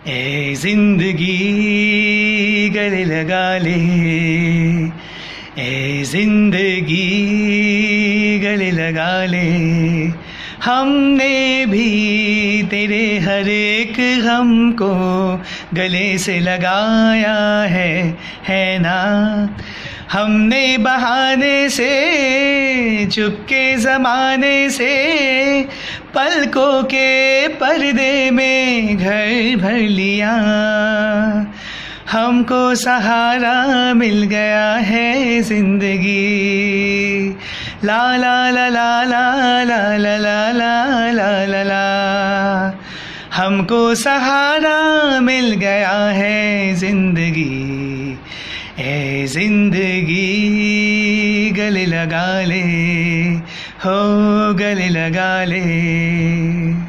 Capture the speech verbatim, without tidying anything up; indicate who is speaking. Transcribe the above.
Speaker 1: ए जिंदगी गले लगा ले, ए जिंदगी गले लगा ले। हमने भी तेरे हर एक गम को गले से लगाया है है ना। हमने बहाने से चुपके ज़माने से पलकों के पर्दे में घर भर लिया। हमको सहारा मिल गया है जिंदगी। ला ला ला ला ला ला ला ला ला ला ला ला। हमको सहारा मिल गया है जिंदगी। ए जिंदगी गले लगा ले, हो गले लगा ले।